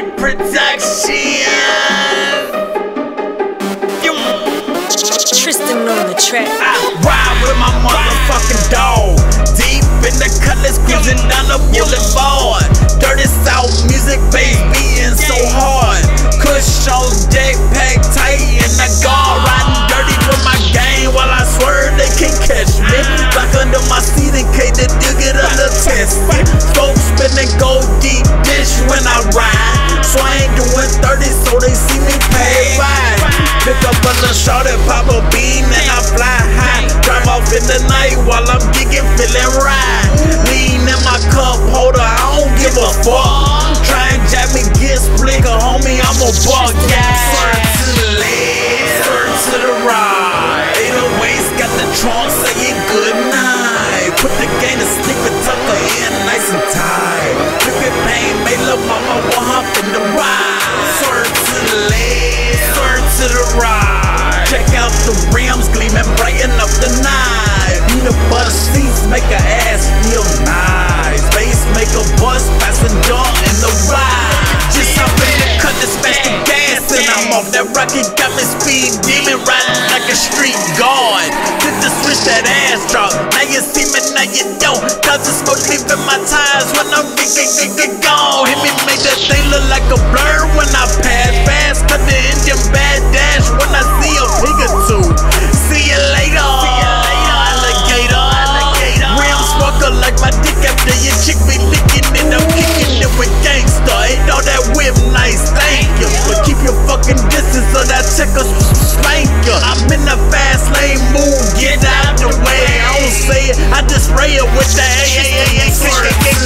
Production. Tristan on the track. I ride with my motherfucking dog. Deep in the cutlass, cruising down the boulevard. Dirty South music, bass beating so hard. Kush on deck, pack tight in the guard. Riding dirty with my gang while I swerve, they can't catch me. Back under my seat in case they do get a little test. Folks spinning gold deep dish when I ride. So I ain't doing 30 so they see me pay by. Pick up a little shot and pop a bean and I fly high. Drive off in the night while I'm gigging, feeling right. Lean in my cup holder, I don't give a fuck. Try and jab me, get split, homie, I'm a buck. Swerve to the left, swerve to the right. 808's got the trunk saying good night. Put the game to sleep and tuck her in nice and tight. Flip it pain, made lil' mama want hop in the ride. Swerve to the left, swerve to the right. Check out the rims gleaming, brighten up the night. Peanut butter seats make her ass feel nice. Bass make a bust, passenger in the ride. Just hop in the cut to smash the gas and I'm off. That rocket got me speed demon, riding like a street guard. Did the switch, that ass drop. Now you see me, now you don't. Cause the smoke leaving my tires when I'm get gone. Hit me, make that thing look like a blur when I pass fast. Cut the engine bad dash when I see a pig or two. See you later, alligator. Rim sparkle like my dick after your chick be licking it. I'm kicking it with gangsta. Ain't all that whip nice, thank you. But keep your fucking distance so that checker spank you. I'm in the fast lane, move, get out the way. I don't say it, I just spray it with the swerve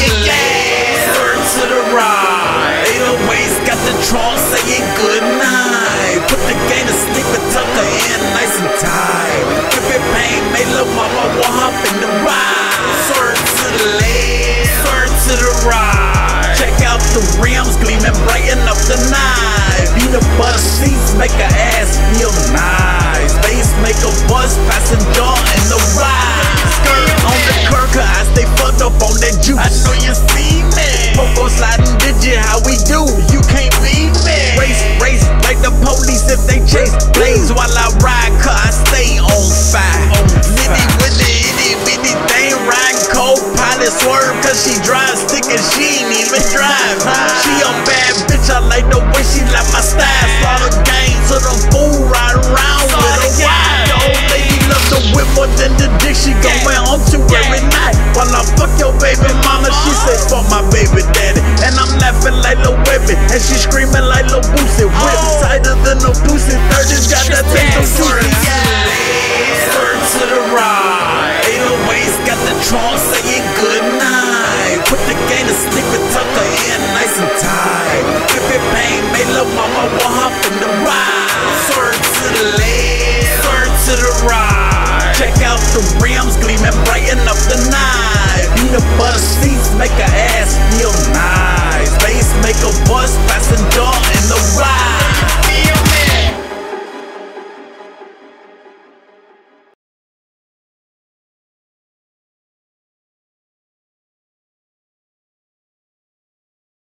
to the right. 808's got the trunk saying good night. Put the game to sleep and tuck her in nice and tight. Flip it pain, made lil' mama want hop in the ride. Swerve to the left, swerve to the right. Check out the rims gleaming, brighten up the night. Peanut butter seats make her ass feel nice. Bass make a bust, passenger in the ride. Skirt on the curb, cause I stay fucked up on that juice. I know you see me. Popo sliding digit, how we do? You can't beat me. Race, like the police if they chase. Blaze while I ride, cause I stay on fire. Nitty with the itty bitty thing, riding co-pilot swerve, cause she drives stick and she ain't even drive. She a bad bitch, I like the way she like my style. Slaughter gang to the fool, ride around with a wide. The old lady love the whip more than the dick, she gon' wear on to every night. While I fuck your baby mama, she say fuck my baby daddy. And I'm laughing like Lil Webby, and she screaming like Lil Boosie. Whip tighter than a Boosie, 30's got that thing so juicy. Swerve to the right. 808's got the trunk saying good night. Put the game to sleep and tuck her in nice and tight. Flip it pain, made lil' mama want hop in the ride. Swerve to the left, swerve to the right. Check out the rims gleaming, brighten up the night. Peanut butter seats make her ass feel nice. Bass make a bust, passenger